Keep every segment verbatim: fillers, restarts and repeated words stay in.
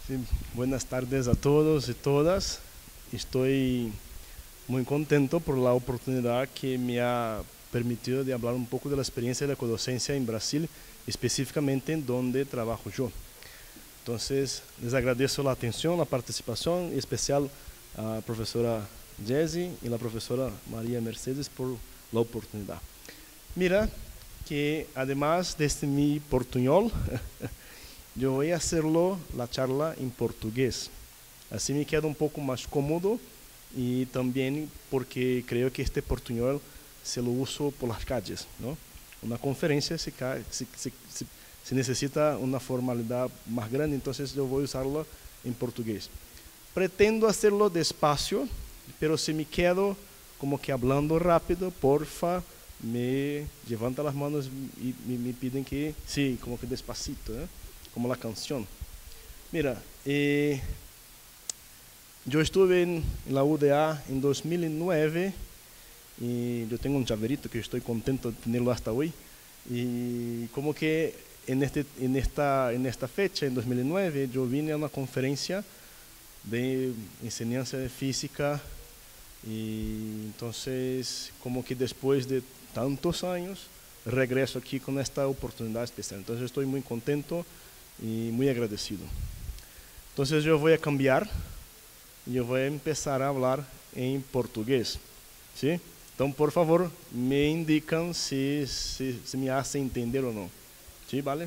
Sí, buenas tardes a todos y todas. Estoy muy contento por la oportunidad que me ha permitido de hablar un poco de la experiencia de la codocencia en Brasil, específicamente en donde trabajo yo. Entonces, les agradezco la atención, la participación, en especial a la profesora Jessie y la profesora María Mercedes por la oportunidad. Mira que además de este mi portuñol, yo voy a hacerlo la charla en portugués. Así me queda un poco más cómodo y también porque creo que este portuñol se lo uso por las calles, ¿no? Una conferencia se, se, se, se, se necesita una formalidad más grande, entonces yo voy a usarlo en portugués. Pretendo hacerlo despacio, pero si me quedo como que hablando rápido, porfa, me levanta las manos y me, me piden que, sí, como que despacito, ¿eh? Como la canción. Mira, eh, yo estuve en, en la U D A en dos mil nueve y yo tengo un llaverito que estoy contento de tenerlo hasta hoy. Y como que en, este, en, esta, en esta fecha, en dos mil nueve, yo vine a una conferencia de enseñanza de física y entonces como que después de tantos años regreso aquí con esta oportunidad especial. Entonces estoy muy contento y muy agradecido. Entonces yo voy a cambiar y yo voy a empezar a hablar en portugués, ¿sí? Entonces, por favor, me indican si, si, si me hace entender o no, ¿sí? ¿Vale?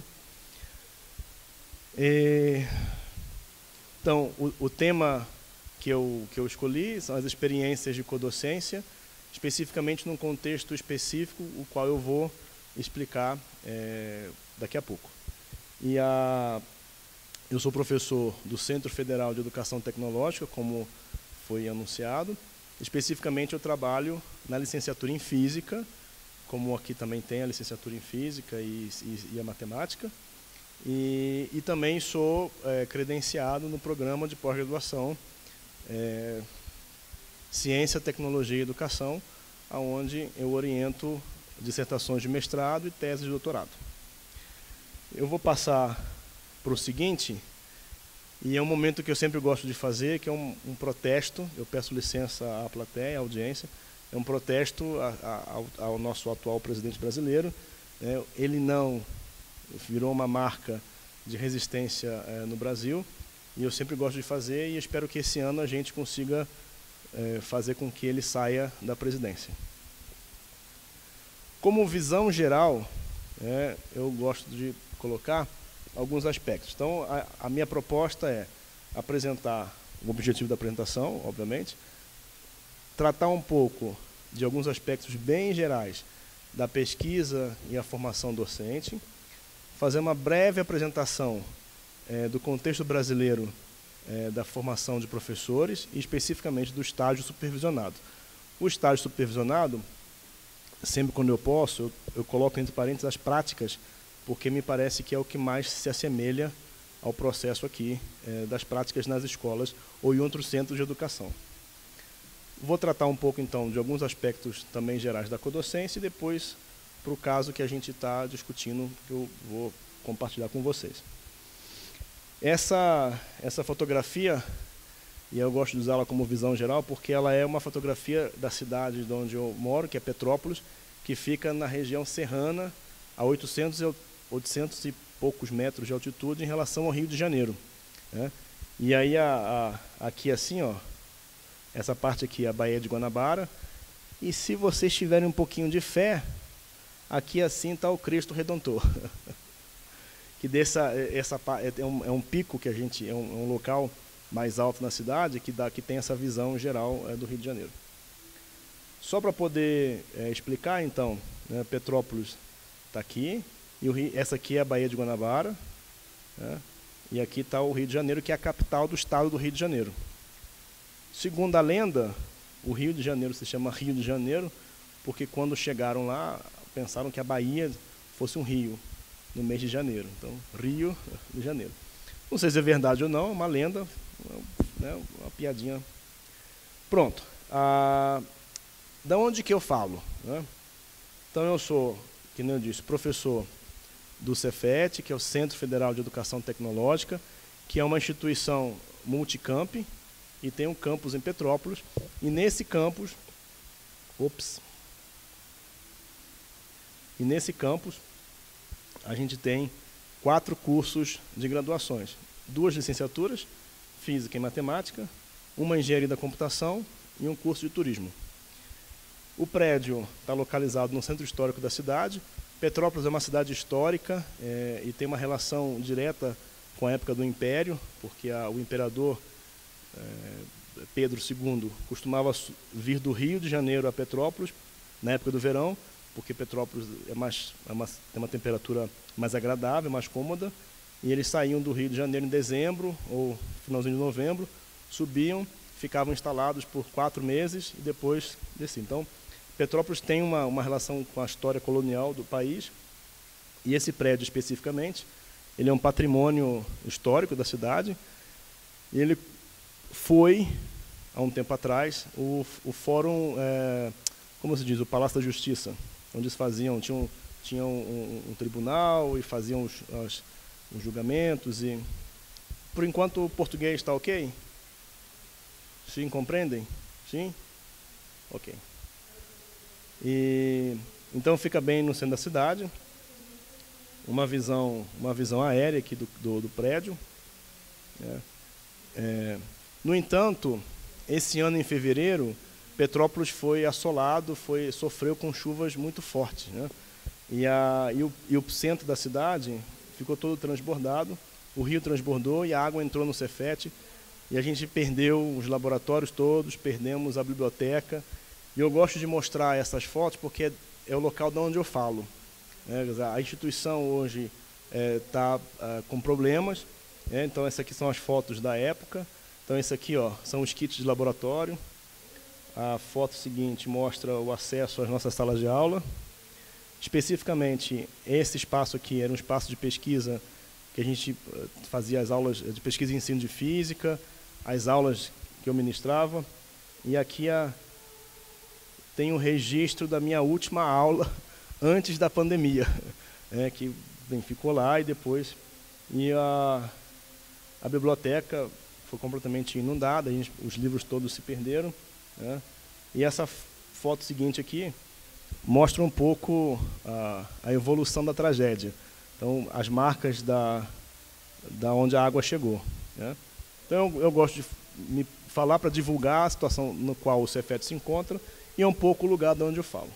Eh, então, o, o tema que eu, que eu escolhi são as experiências de codocência, especificamente num contexto específico, o qual eu vou explicar é, daqui a pouco. E a, eu sou professor do Centro Federal de Educação Tecnológica, como foi anunciado. Especificamente, eu trabalho na licenciatura em Física, como aqui também tem a licenciatura em Física e, e, e a Matemática. E, e também sou é, credenciado no programa de pós-graduação é, Ciência, Tecnologia e Educação, onde eu oriento dissertações de mestrado e teses de doutorado. Eu vou passar para o seguinte, e é um momento que eu sempre gosto de fazer, que é um, um protesto. Eu peço licença à plateia, à audiência. É um protesto a, a, ao, ao nosso atual presidente brasileiro. É, ele não virou uma marca de resistência é, no Brasil, e eu sempre gosto de fazer, e espero que esse ano a gente consiga é, fazer com que ele saia da presidência. Como visão geral, é, eu gosto de colocar alguns aspectos. Então, a, a minha proposta é apresentar o objetivo da apresentação, obviamente, tratar um pouco de alguns aspectos bem gerais da pesquisa e a formação docente, fazer uma breve apresentação é, do contexto brasileiro é, da formação de professores e especificamente do estágio supervisionado. O estágio supervisionado, sempre quando eu posso, eu, eu coloco entre parênteses as práticas, porque me parece que é o que mais se assemelha ao processo aqui é, das práticas nas escolas ou em outros centros de educação. Vou tratar um pouco, então, de alguns aspectos também gerais da codocência e depois para o caso que a gente está discutindo, que eu vou compartilhar com vocês. Essa, essa fotografia, e eu gosto de usá-la como visão geral, porque ela é uma fotografia da cidade de onde eu moro, que é Petrópolis, que fica na região serrana, a oitocentos e poucos metros de altitude em relação ao Rio de Janeiro, né? E aí, a, a, aqui assim, ó, essa parte aqui é a Baía de Guanabara, e se vocês tiverem um pouquinho de fé, aqui assim está o Cristo Redentor, que dessa, essa, é, um, é um pico que a gente, é um, é um local mais alto na cidade, que, dá, que tem essa visão geral é, do Rio de Janeiro. Só para poder é, explicar, então, né, Petrópolis está aqui, e o Rio, essa aqui é a Baía de Guanabara, né, e aqui está o Rio de Janeiro, que é a capital do estado do Rio de Janeiro. Segundo a lenda, o Rio de Janeiro se chama Rio de Janeiro, porque quando chegaram lá, pensaram que a Bahia fosse um rio, no mês de janeiro. Então, Rio de Janeiro. Não sei se é verdade ou não, é uma lenda, né, uma piadinha. Pronto. Ah, da onde que eu falo, né? Então, eu sou, que nem eu disse, professor do Cefet, que é o Centro Federal de Educação Tecnológica, que é uma instituição multicamp, e tem um campus em Petrópolis, e nesse campus, ops, e nesse campus a gente tem quatro cursos de graduações, duas licenciaturas, Física e Matemática, uma Engenharia da Computação e um curso de Turismo. O prédio está localizado no centro histórico da cidade. Petrópolis é uma cidade histórica é, e tem uma relação direta com a época do Império, porque a, o imperador é, Pedro segundo costumava vir do Rio de Janeiro a Petrópolis na época do verão, porque Petrópolis é mais, é uma, tem uma temperatura mais agradável, mais cômoda, e eles saíam do Rio de Janeiro em dezembro ou finalzinho de novembro, subiam, ficavam instalados por quatro meses e depois desciam. Então, Petrópolis tem uma, uma relação com a história colonial do país, e esse prédio especificamente, ele é um patrimônio histórico da cidade, e ele foi, há um tempo atrás, o, o fórum, é, como se diz, o Palácio da Justiça, onde eles faziam, tinham, tinham um, um, um tribunal e faziam os, os, os julgamentos, e por enquanto o português está ok? Sim, compreendem? Sim? Ok. E, então fica bem no centro da cidade, uma visão, uma visão aérea aqui do, do, do prédio. Né? É, no entanto, esse ano em fevereiro, Petrópolis foi assolado, foi, sofreu com chuvas muito fortes. Né? E, a, e, o, e o centro da cidade ficou todo transbordado, o rio transbordou e a água entrou no Cefet, e a gente perdeu os laboratórios todos, perdemos a biblioteca. E eu gosto de mostrar essas fotos porque é, é o local de onde eu falo. Né? A instituição hoje está é, com problemas, né? Então essas aqui são as fotos da época. Então esse aqui, ó, são os kits de laboratório. A foto seguinte mostra o acesso às nossas salas de aula. Especificamente, esse espaço aqui era um espaço de pesquisa que a gente fazia as aulas de pesquisa e ensino de física, as aulas que eu ministrava. E aqui a tem um registro da minha última aula antes da pandemia, né, que bem, ficou lá e depois e a, a biblioteca foi completamente inundada, a gente, os livros todos se perderam. Né, e essa foto seguinte aqui mostra um pouco a, a evolução da tragédia. Então, as marcas da, da onde a água chegou. Né. Então, eu, eu gosto de me falar para divulgar a situação no qual o Cefet se encontra, e é um pouco o lugar de onde eu falo.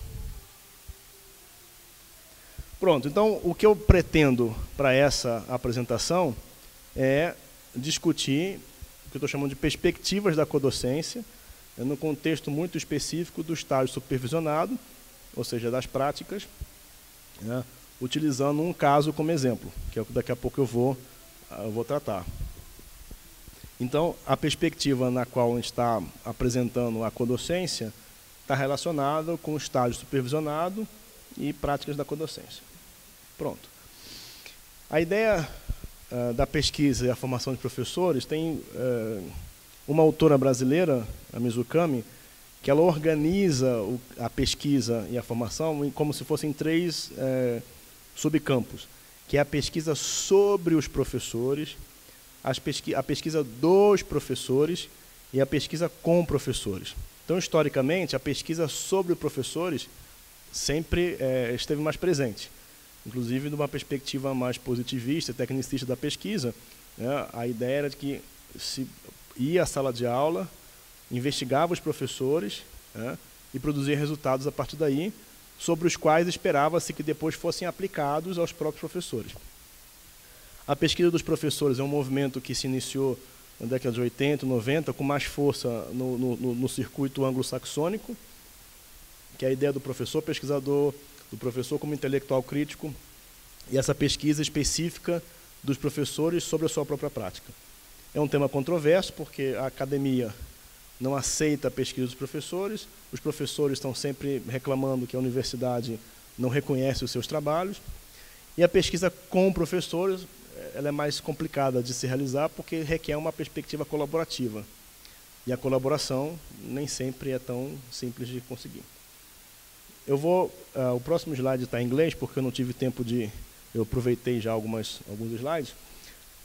Pronto, então o que eu pretendo para essa apresentação é discutir o que eu estou chamando de perspectivas da codocência, é no contexto muito específico do estágio supervisionado, ou seja, das práticas, né, utilizando um caso como exemplo, que é o que daqui a pouco eu vou, eu vou tratar. Então, a perspectiva na qual a gente está apresentando a codocência está relacionada com o estágio supervisionado e práticas da codocência. Pronto. A ideia uh, da pesquisa e a formação de professores tem uh, uma autora brasileira, a Mizukami, que ela organiza o, a pesquisa e a formação em, como se fossem três uh, subcampos, que é a pesquisa sobre os professores, as pesqui a pesquisa dos professores e a pesquisa com professores. Então, historicamente, a pesquisa sobre professores sempre é, esteve mais presente. Inclusive, de uma perspectiva mais positivista, tecnicista da pesquisa, né, a ideia era de que se ia à sala de aula, investigava os professores, né, e produzia resultados a partir daí, sobre os quais esperava-se que depois fossem aplicados aos próprios professores. A pesquisa dos professores é um movimento que se iniciou na década de oitenta, noventa, com mais força no, no, no circuito anglo-saxônico, que é a ideia do professor pesquisador, do professor como intelectual crítico, e essa pesquisa específica dos professores sobre a sua própria prática. É um tema controverso, porque a academia não aceita a pesquisa dos professores, os professores estão sempre reclamando que a universidade não reconhece os seus trabalhos, e a pesquisa com professores ela é mais complicada de se realizar porque requer uma perspectiva colaborativa. E a colaboração nem sempre é tão simples de conseguir. Eu vou, uh, o próximo slide está em inglês porque eu não tive tempo de, eu aproveitei já algumas, alguns slides,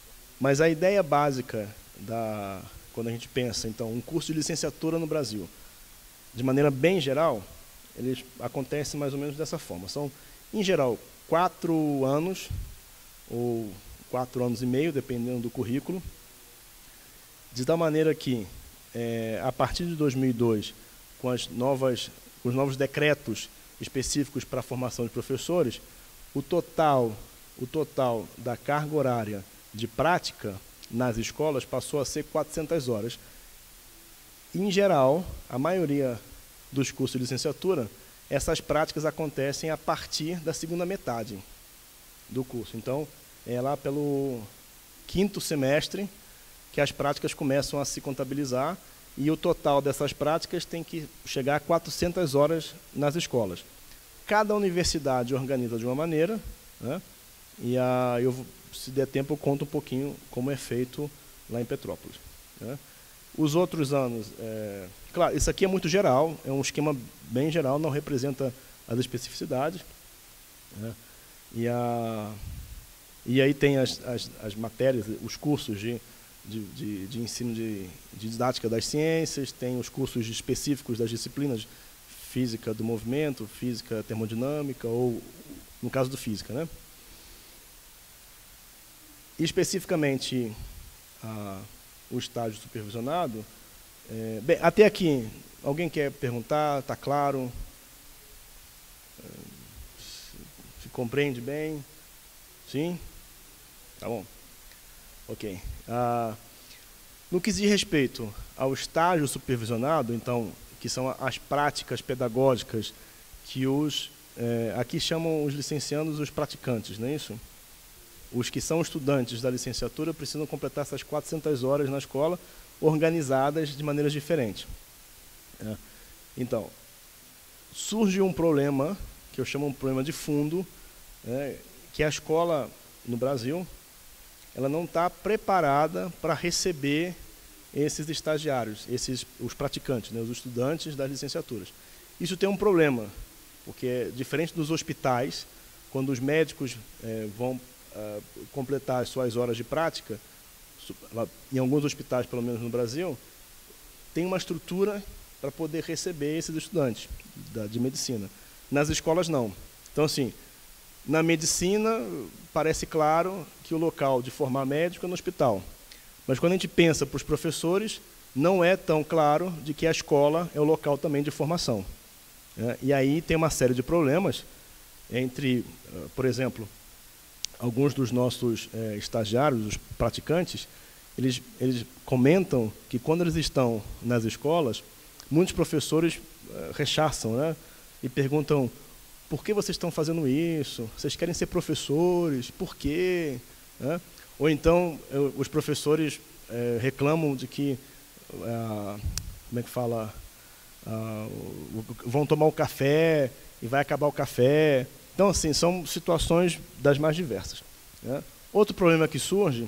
Mas a ideia básica, da, quando a gente pensa, então, um curso de licenciatura no Brasil, de maneira bem geral, eles acontecem mais ou menos dessa forma. São, em geral, quatro anos, ou quatro anos e meio, dependendo do currículo, de tal maneira que, é, a partir de dois mil e dois, com as novas, os novos decretos específicos para a formação de professores, o total, o total da carga horária de prática nas escolas passou a ser quatrocentas horas. Em geral, a maioria dos cursos de licenciatura, essas práticas acontecem a partir da segunda metade do curso. Então, é lá pelo quinto semestre que as práticas começam a se contabilizar e o total dessas práticas tem que chegar a quatrocentas horas nas escolas. Cada universidade organiza de uma maneira, né? E a, eu, se der tempo, eu conto um pouquinho como é feito lá em Petrópolis, né? Os outros anos, é, claro, isso aqui é muito geral, é um esquema bem geral, não representa as especificidades, né? E, a, e aí tem as, as, as matérias, os cursos de, de, de, de ensino de, de didática das ciências, tem os cursos específicos das disciplinas física do movimento, física termodinâmica, ou no caso do física, né? E especificamente a, o estágio supervisionado, é, bem, até aqui, alguém quer perguntar? Está claro? É, se, se compreende bem? Sim? Tá bom. Ok. Ah, no que diz respeito ao estágio supervisionado, então, que são as práticas pedagógicas que os, é, aqui chamam os licenciandos os praticantes, não é isso? Os que são estudantes da licenciatura precisam completar essas quatrocentas horas na escola, organizadas de maneiras diferentes. É. Então, surge um problema, que eu chamo um problema de fundo, é, que a escola, no Brasil, ela não está preparada para receber esses estagiários, esses, os praticantes, né, os estudantes das licenciaturas. Isso tem um problema, porque, diferente dos hospitais, quando os médicos é, vão uh, completar as suas horas de prática, em alguns hospitais, pelo menos no Brasil, tem uma estrutura para poder receber esses estudantes da, de medicina. Nas escolas, não. Então, assim, na medicina, parece claro que o local de formar médico é no hospital. Mas quando a gente pensa para os professores, não é tão claro de que a escola é o local também de formação. É, e aí tem uma série de problemas entre, por exemplo, alguns dos nossos é, estagiários, os praticantes, eles, eles comentam que quando eles estão nas escolas, muitos professores é, rechaçam, né, e perguntam: por que vocês estão fazendo isso? Vocês querem ser professores? Por quê? É? Ou então, eu, os professores é, reclamam de que, ah, como é que fala, ah, vão tomar o café e vai acabar o café. Então, assim, são situações das mais diversas, né? Outro problema que surge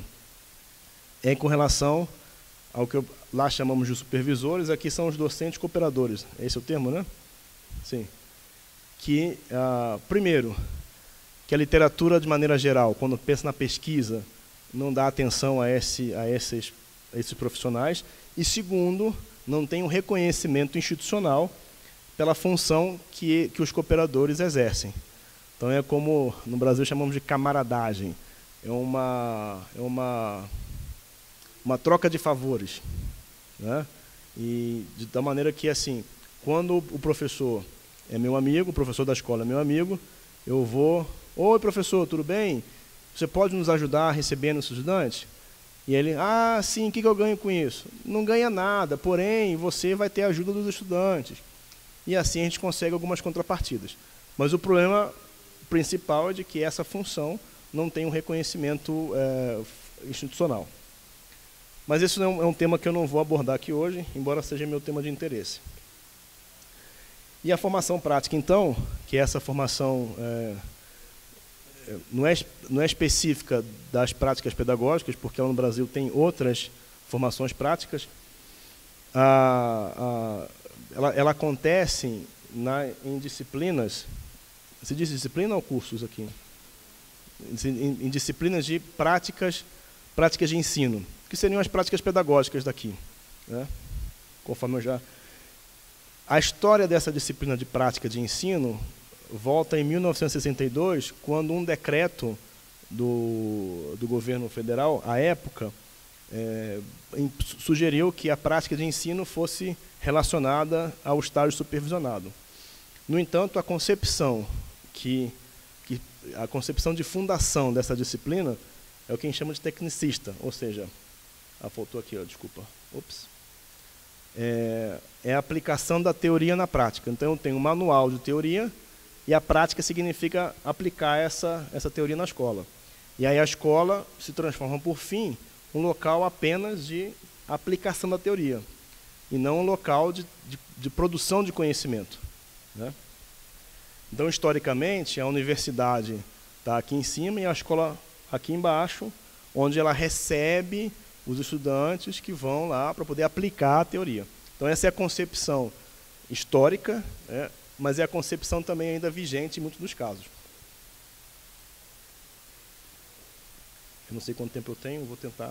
é com relação ao que eu, lá chamamos de supervisores, aqui são os docentes cooperadores. Esse é o termo, né? Sim. Que, ah, primeiro, que a literatura, de maneira geral, quando pensa na pesquisa, não dá atenção a, esse, a, esses, a esses profissionais, e segundo, não tem um reconhecimento institucional pela função que, que os cooperadores exercem. Então é como no Brasil chamamos de camaradagem, é uma, é uma, uma troca de favores, né? E de tal maneira que, assim, quando o professor é meu amigo, o professor da escola é meu amigo, eu vou: oi, professor, tudo bem? Você pode nos ajudar recebendo os estudantes? E ele: ah, sim, o que eu ganho com isso? Não ganha nada, porém, você vai ter a ajuda dos estudantes. E assim a gente consegue algumas contrapartidas. Mas o problema principal é de que essa função não tem um reconhecimento é, institucional. Mas isso é um, é um tema que eu não vou abordar aqui hoje, embora seja meu tema de interesse. E a formação prática, então, que é essa formação... É, Não é, não é específica das práticas pedagógicas, porque lá no Brasil tem outras formações práticas. Ah, ah, ela, ela acontece na, em disciplinas, se diz disciplina ou cursos aqui? Em, em disciplinas de práticas práticas de ensino, que seriam as práticas pedagógicas daqui, né? Conforme eu já... A história dessa disciplina de prática de ensino volta em mil novecentos e sessenta e dois, quando um decreto do, do governo federal, à época, é, sugeriu que a prática de ensino fosse relacionada ao estágio supervisionado. No entanto, a concepção, que, que, a concepção de fundação dessa disciplina é o que a gente chama de tecnicista, ou seja, ah, faltou aqui, ó, desculpa, ops, é, é a aplicação da teoria na prática. Então, eu tenho um manual de teoria e a prática significa aplicar essa, essa teoria na escola. E aí a escola se transforma, por fim, um local apenas de aplicação da teoria, e não um local de, de, de produção de conhecimento, né? Então, historicamente, a universidade está aqui em cima e a escola aqui embaixo, onde ela recebe os estudantes que vão lá para poder aplicar a teoria. Então, essa é a concepção histórica, né? Mas é a concepção também ainda vigente em muitos dos casos. Eu não sei quanto tempo eu tenho, vou tentar.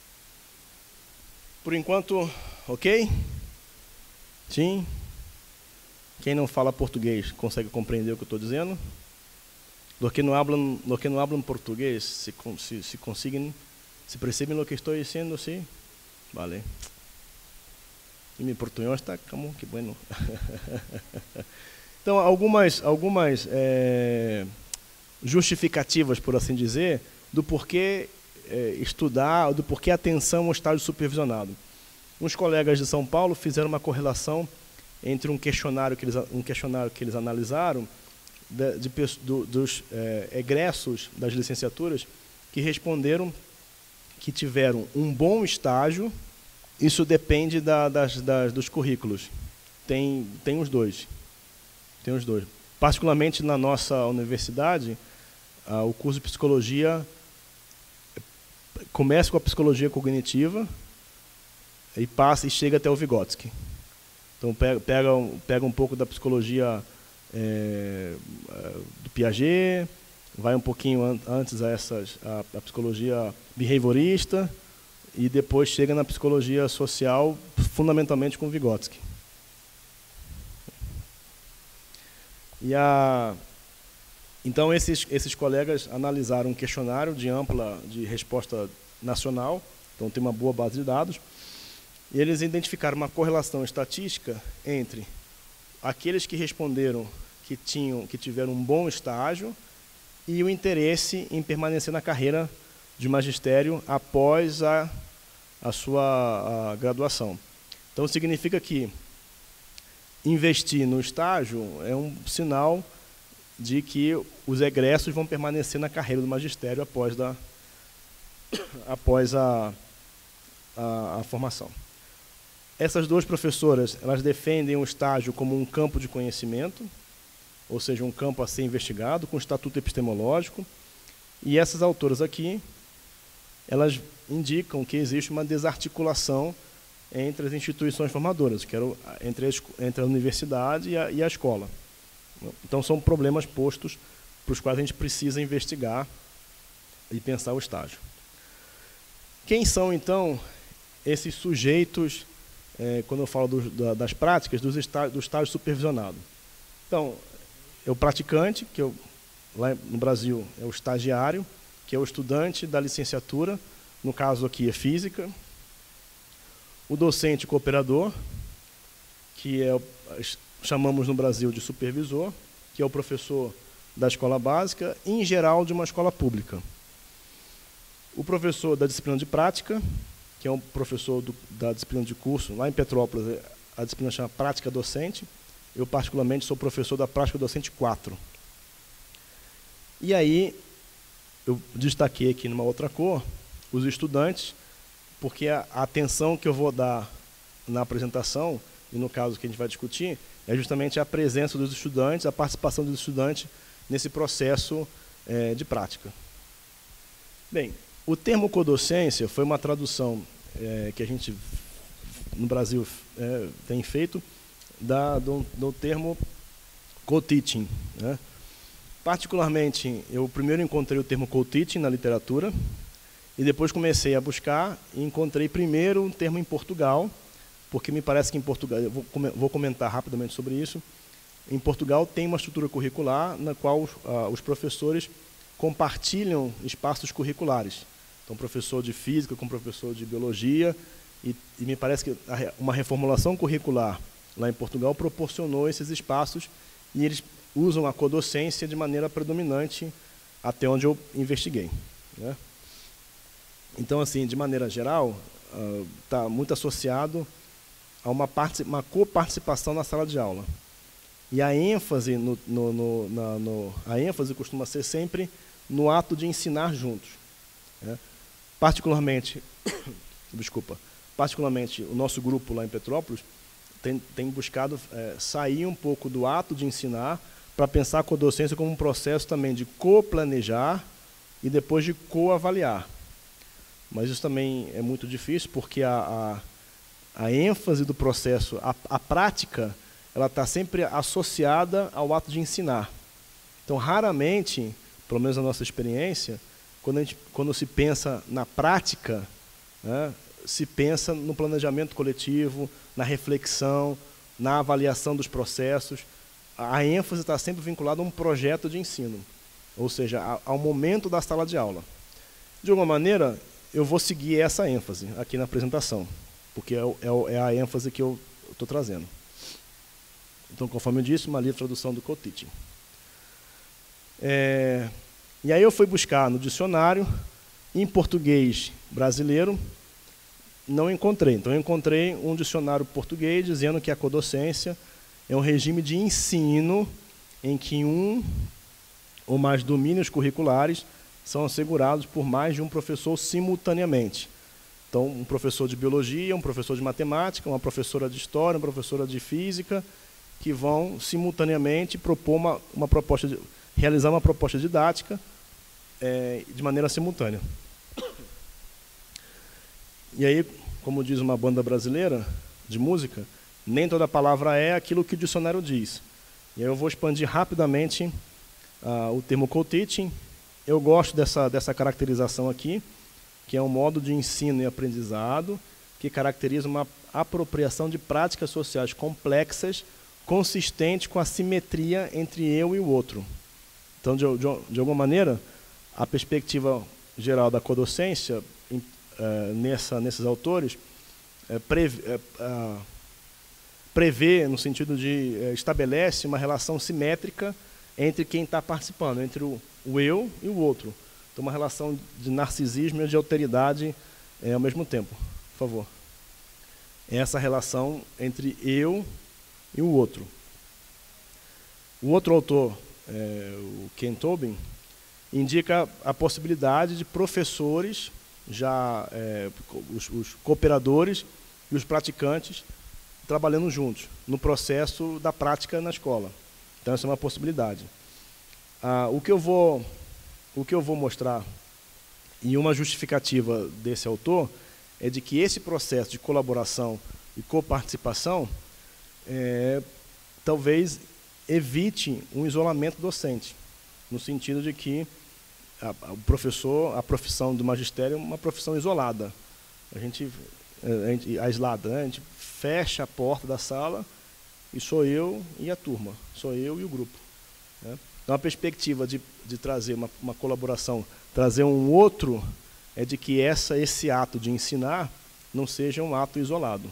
Por enquanto, ok? Sim? Quem não fala português consegue compreender o que eu estou dizendo? Los que não hablan, los que não hablan português, se, se, se conseguem, se percebem o que estou dizendo, sim? Vale. E meu português está como que bueno. Então, algumas, algumas é, justificativas, por assim dizer, do porquê é, estudar, do porquê atenção ao estágio supervisionado. Uns colegas de São Paulo fizeram uma correlação entre um questionário que eles, um questionário que eles analisaram de, de, do, dos é, egressos das licenciaturas que responderam que tiveram um bom estágio. Isso depende da, das, das, dos currículos. Tem, tem os dois. Tem os dois. Particularmente na nossa universidade, ah, o curso de psicologia começa com a psicologia cognitiva e passa e chega até o Vygotsky. Então pega, pega, pega um pouco da psicologia é, do Piaget, vai um pouquinho an antes a, essas, a, a psicologia behaviorista e depois chega na psicologia social, fundamentalmente com Vygotsky. E a, então, esses, esses colegas analisaram um questionário de ampla de resposta nacional, então tem uma boa base de dados, e eles identificaram uma correlação estatística entre aqueles que responderam que, tinham, que tiveram um bom estágio e o interesse em permanecer na carreira de magistério após a, a sua a graduação. Então, significa que investir no estágio é um sinal de que os egressos vão permanecer na carreira do magistério após, da, após a, a, a formação. Essas duas professoras, elas defendem o estágio como um campo de conhecimento, ou seja, um campo a ser investigado, com estatuto epistemológico, e essas autoras aqui, elas indicam que existe uma desarticulação entre as instituições formadoras, que eram entre, as, entre a universidade e a, e a escola. Então, são problemas postos para os quais a gente precisa investigar e pensar o estágio. Quem são, então, esses sujeitos, é, quando eu falo do, da, das práticas, dos está, do estágio supervisionado? Então, é o praticante, que eu, lá no Brasil é o estagiário, que é o estudante da licenciatura, no caso aqui é física, o docente cooperador, que é, chamamos no Brasil de supervisor, que é o professor da escola básica, e, em geral, de uma escola pública. O professor da disciplina de prática, que é um professor do, da disciplina de curso, lá em Petrópolis, a disciplina chama prática docente. Eu, particularmente, sou professor da prática docente quatro. E aí, eu destaquei aqui numa outra cor, os estudantes, porque a atenção que eu vou dar na apresentação, e no caso que a gente vai discutir, é justamente a presença dos estudantes, a participação dos estudantes nesse processo é, de prática. Bem, o termo codocência foi uma tradução é, que a gente, no Brasil, é, tem feito da, do, do termo co-teaching, né? Particularmente, eu primeiro encontrei o termo co-teaching na literatura, E depois comecei a buscar e encontrei primeiro um termo em Portugal, porque me parece que em Portugal, eu vou, vou comentar rapidamente sobre isso, em Portugal tem uma estrutura curricular na qual os, uh, os professores compartilham espaços curriculares. Então, professor de física com professor de biologia, e, e me parece que a, uma reformulação curricular lá em Portugal proporcionou esses espaços e eles usam a codocência de maneira predominante até onde eu investiguei, né? Então, assim, de maneira geral, está uh, muito associado a uma, uma coparticipação na sala de aula. E a ênfase, no, no, no, na, no, a ênfase costuma ser sempre no ato de ensinar juntos, né? Particularmente, desculpa, particularmente o nosso grupo lá em Petrópolis tem, tem buscado é, sair um pouco do ato de ensinar para pensar a codocência como um processo também de coplanejar e depois de coavaliar. Mas isso também é muito difícil, porque a, a, a ênfase do processo, a, a prática, ela está sempre associada ao ato de ensinar. Então, raramente, pelo menos na nossa experiência, quando, a gente, quando se pensa na prática, né, se pensa no planejamento coletivo, na reflexão, na avaliação dos processos. A ênfase está sempre vinculada a um projeto de ensino, ou seja, ao momento da sala de aula. De alguma maneira, eu vou seguir essa ênfase aqui na apresentação, porque é, é, é a ênfase que eu estou trazendo. Então, conforme eu disse, uma livre tradução do co-teaching. É, e aí eu fui buscar no dicionário, em português brasileiro, não encontrei. Então, eu encontrei um dicionário português dizendo que a codocência é um regime de ensino em que um ou mais domínios curriculares são assegurados por mais de um professor simultaneamente. Então, um professor de biologia, um professor de matemática, uma professora de história, uma professora de física, que vão simultaneamente propor uma, uma proposta de, realizar uma proposta didática é, de maneira simultânea. E aí, como diz uma banda brasileira de música, nem toda palavra é aquilo que o dicionário diz. E aí eu vou expandir rapidamente uh, o termo co-teaching. Eu gosto dessa, dessa caracterização aqui, que é um modo de ensino e aprendizado que caracteriza uma apropriação de práticas sociais complexas, consistente com a simetria entre eu e o outro. Então, de, de, de alguma maneira, a perspectiva geral da codocência, em, uh, nessa, nesses autores, é, prevê, é, uh, prevê, no sentido de uh, estabelece uma relação simétrica entre quem está participando, entre o, o eu e o outro. Então, uma relação de narcisismo e de alteridade é, ao mesmo tempo. Por favor. Essa relação entre eu e o outro. O outro autor, é, o Ken Tobin, indica a possibilidade de professores, já é, os, os cooperadores e os praticantes trabalhando juntos no processo da prática na escola. Então, essa é uma possibilidade. Ah, o que eu vou, o que eu vou mostrar, e uma justificativa desse autor, é de que esse processo de colaboração e coparticipação é, talvez evite um isolamento docente, no sentido de que a, a, o professor, a profissão do magistério é uma profissão isolada, a gente, a gente aislada, né? A gente fecha a porta da sala e sou eu e a turma, sou eu e o grupo, né? Então, a perspectiva de, de trazer uma, uma colaboração, trazer um outro, é de que essa, esse ato de ensinar não seja um ato isolado.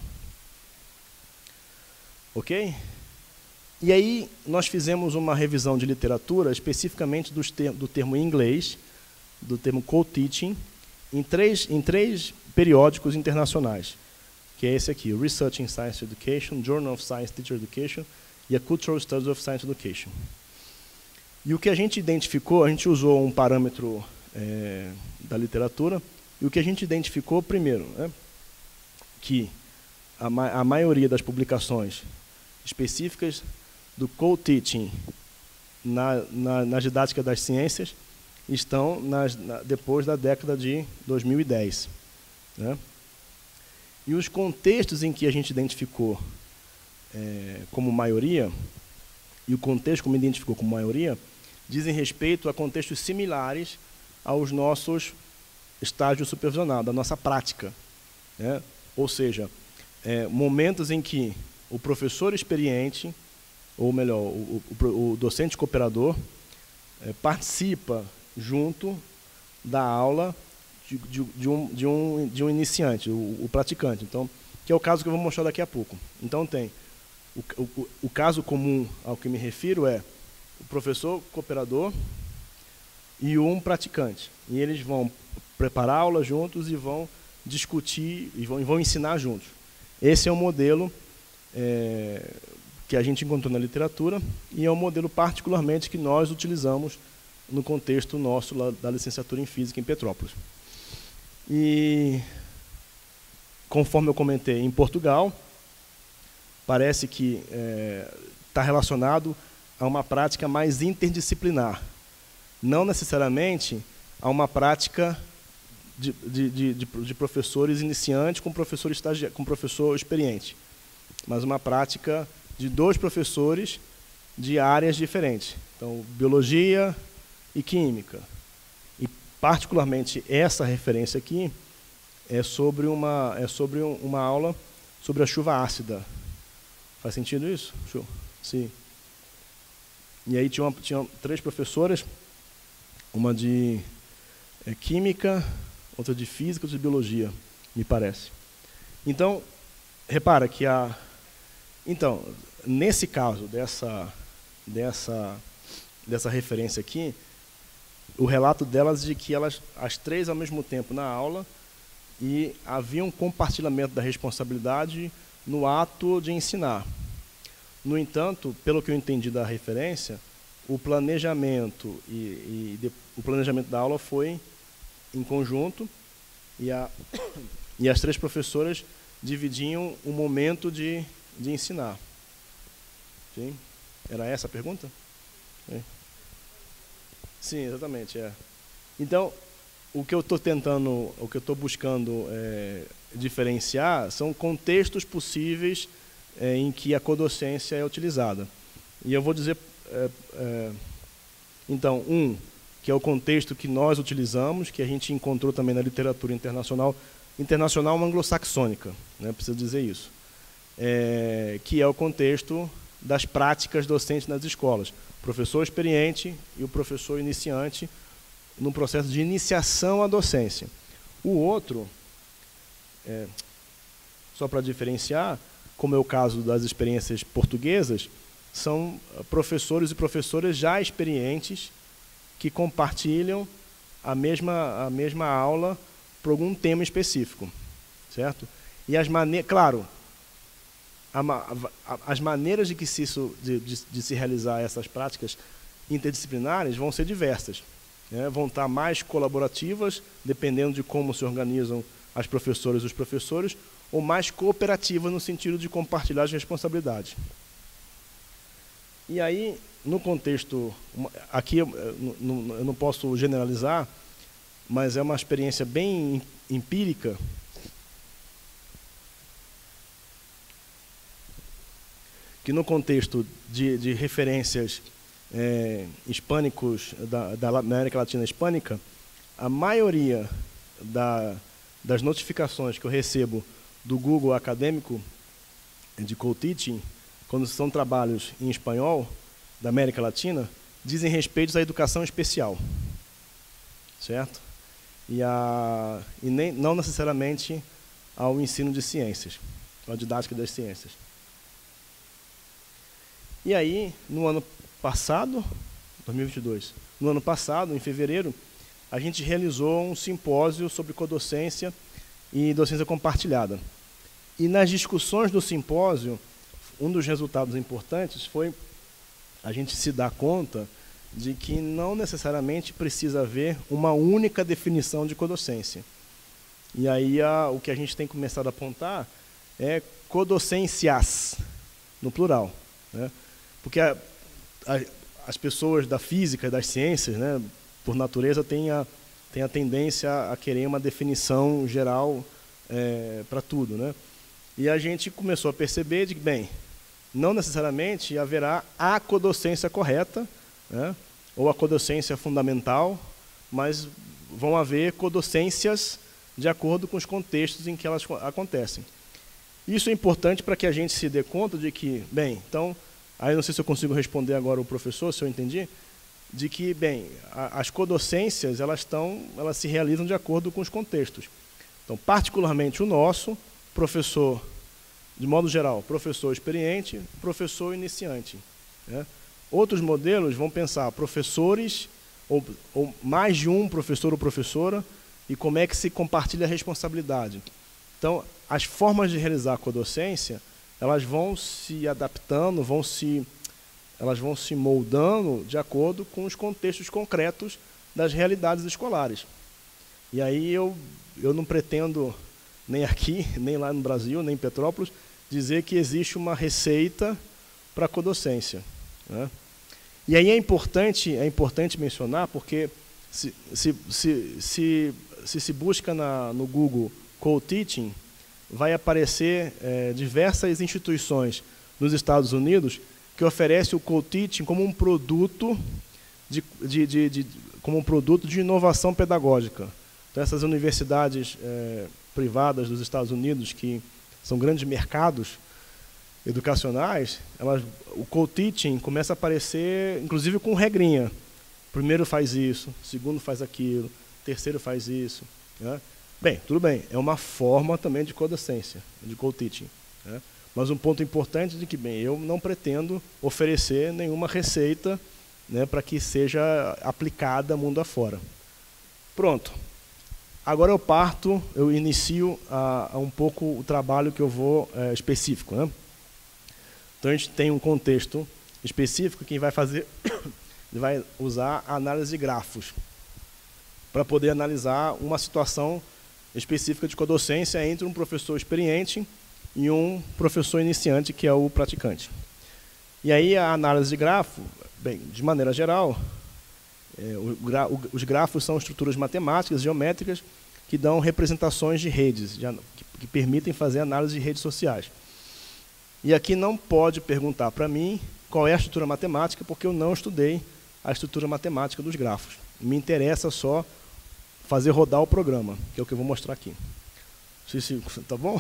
Ok? E aí, nós fizemos uma revisão de literatura, especificamente dos ter, do termo em inglês, do termo co-teaching, em três, em três periódicos internacionais, que é esse aqui, o Research in Science Education, Journal of Science Teacher Education e a Cultural Studies of Science Education. E o que a gente identificou, a gente usou um parâmetro é, da literatura, e o que a gente identificou, primeiro, né, que a, ma a maioria das publicações específicas do co-teaching na, na, na didática das ciências estão nas, na, depois da década de dois mil e dez. Né? E os contextos em que a gente identificou é, como maioria, e o contexto como identificou como maioria, dizem respeito a contextos similares aos nossos estágio supervisionado, da nossa prática, né? Ou seja, é, momentos em que o professor experiente, ou melhor, o, o, o docente cooperador, é, participa junto da aula de, de, de, um, de, um, de um iniciante, o, o praticante. Então, que é o caso que eu vou mostrar daqui a pouco. Então, tem o, o, o caso comum ao que me refiro é o professor cooperador e um praticante. E eles vão preparar a aula juntos e vão discutir e vão, e vão ensinar juntos. Esse é o modelo é, que a gente encontrou na literatura e é um modelo particularmente que nós utilizamos no contexto nosso lá, da licenciatura em Física em Petrópolis. E, conforme eu comentei, em Portugal, parece que está é, relacionado a uma prática mais interdisciplinar, não necessariamente a uma prática de, de, de, de, de professores iniciantes com professor, estagi com professor experiente, mas uma prática de dois professores de áreas diferentes. Então, biologia e química. E, particularmente, essa referência aqui é sobre uma, é sobre uma aula sobre a chuva ácida. Faz sentido isso? Sim. E aí tinha, uma, tinha três professoras, uma de é, química, outra de física, outra de biologia, me parece. Então, repara que a... Então, nesse caso dessa, dessa, dessa referência aqui, o relato delas de que elas, as três ao mesmo tempo na aula, e havia um compartilhamento da responsabilidade no ato de ensinar. No entanto, pelo que eu entendi da referência, o planejamento e, e de, o planejamento da aula foi em conjunto e, a, e as três professoras dividiam o momento de, de ensinar. Sim? Era essa a pergunta? É. Sim, exatamente. É. Então, o que eu estou tentando, o que eu estou buscando é, diferenciar são contextos possíveis é, em que a codocência é utilizada. E eu vou dizer, é, é, então, um, que é o contexto que nós utilizamos, que a gente encontrou também na literatura internacional, internacional anglo-saxônica, né, preciso dizer isso, é, que é o contexto das práticas docentes nas escolas. O professor experiente e o professor iniciante no processo de iniciação à docência. O outro, é, só para diferenciar, como é o caso das experiências portuguesas, são professores e professoras já experientes que compartilham a mesma, a mesma aula por algum tema específico, certo? E as maneiras, claro, a, a, as maneiras de, que se, isso, de, de, de se realizar essas práticas interdisciplinares vão ser diversas. Né? Vão estar mais colaborativas, dependendo de como se organizam as professoras e os professores, ou mais cooperativas no sentido de compartilhar as responsabilidades. E aí, no contexto, aqui eu não posso generalizar, mas é uma experiência bem empírica, que no contexto de, de referências é, hispânicos, da, da América Latina hispânica, a maioria da, das notificações que eu recebo do Google acadêmico de co-teaching, quando são trabalhos em espanhol da América Latina, dizem respeito à educação especial, certo? E, a, e nem, não necessariamente ao ensino de ciências, à didática das ciências. E aí, no ano passado, dois mil e vinte e dois, no ano passado, em fevereiro, a gente realizou um simpósio sobre codocência e docência compartilhada. E nas discussões do simpósio, um dos resultados importantes foi a gente se dar conta de que não necessariamente precisa haver uma única definição de codocência. E aí a, o que a gente tem começado a apontar é codocências, no plural, né? Porque a, a, as pessoas da física e das ciências, né, por natureza, têm a, têm a tendência a querer uma definição geral é, para tudo, né? E a gente começou a perceber de que, bem, não necessariamente haverá a codocência correta, né, ou a codocência fundamental, mas vão haver codocências de acordo com os contextos em que elas acontecem. Isso é importante para que a gente se dê conta de que, bem, então, aí não sei se eu consigo responder agora o professor, se eu entendi, de que, bem, a, as codocências, elas, estão, elas se realizam de acordo com os contextos. Então, particularmente o nosso, professor, de modo geral, professor experiente, professor iniciante, né? Outros modelos vão pensar professores, ou, ou mais de um professor ou professora, e como é que se compartilha a responsabilidade. Então, as formas de realizar a codocência, elas vão se adaptando, vão se, elas vão se moldando de acordo com os contextos concretos das realidades escolares. E aí eu, eu não pretendo, nem aqui, nem lá no Brasil, nem em Petrópolis, dizer que existe uma receita para a codocência, né? E aí é importante, é importante mencionar, porque se se, se, se, se, se busca na, no Google co-teaching, vai aparecer é, diversas instituições nos Estados Unidos que oferecem o co-teaching como um produto de, de, de, de, como um produto de inovação pedagógica. Então, essas universidades é, privadas dos Estados Unidos, que são grandes mercados educacionais, elas, o co-teaching começa a aparecer, inclusive com regrinha. Primeiro faz isso, segundo faz aquilo, terceiro faz isso, né? Bem, tudo bem, é uma forma também de codocência, de co-teaching, né? Mas um ponto importante é de que, bem, eu não pretendo oferecer nenhuma receita, né, para que seja aplicada mundo afora. Pronto. Agora eu parto, eu inicio a, a um pouco o trabalho que eu vou é, específico, né? Então a gente tem um contexto específico que vai fazer, vai usar a análise de grafos para poder analisar uma situação específica de codocência entre um professor experiente e um professor iniciante, que é o praticante. E aí a análise de grafo, bem, de maneira geral, é, o gra, o, os grafos são estruturas matemáticas, geométricas, que dão representações de redes, de, que, que permitem fazer análise de redes sociais. E aqui não pode perguntar para mim qual é a estrutura matemática, porque eu não estudei a estrutura matemática dos grafos. Me interessa só fazer rodar o programa, que é o que eu vou mostrar aqui. Tá bom?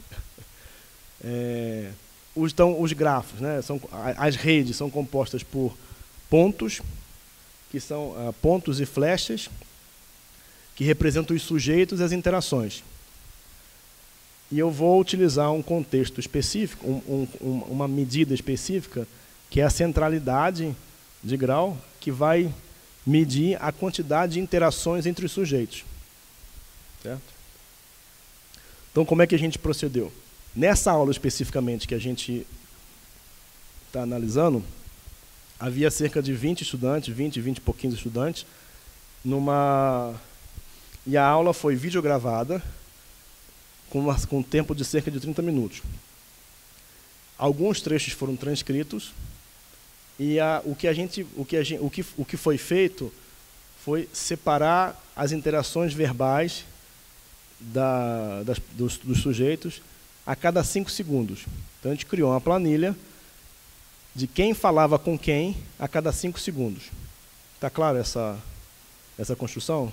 É, os, então, os grafos, né, são, as redes são compostas por pontos, que são uh, pontos e flechas, que representam os sujeitos e as interações. E eu vou utilizar um contexto específico, um, um, uma medida específica, que é a centralidade de grau, que vai medir a quantidade de interações entre os sujeitos. Certo? Então, como é que a gente procedeu? Nessa aula especificamente que a gente está analisando, havia cerca de vinte estudantes, vinte, vinte e pouquinhos estudantes, numa... e a aula foi videogravada, com, uma, com um tempo de cerca de trinta minutos. Alguns trechos foram transcritos, e a, o, que a gente, o, que a gente, o, que, o que foi feito foi separar as interações verbais da, das, dos, dos sujeitos a cada cinco segundos. Então, a gente criou uma planilha de quem falava com quem a cada cinco segundos. Está claro essa, essa construção?